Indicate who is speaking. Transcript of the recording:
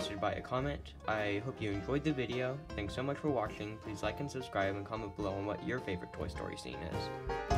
Speaker 1: suggested by a comment. I hope you enjoyed the video. Thanks so much for watching. Please like and subscribe and comment below on what your favorite Toy Story scene is.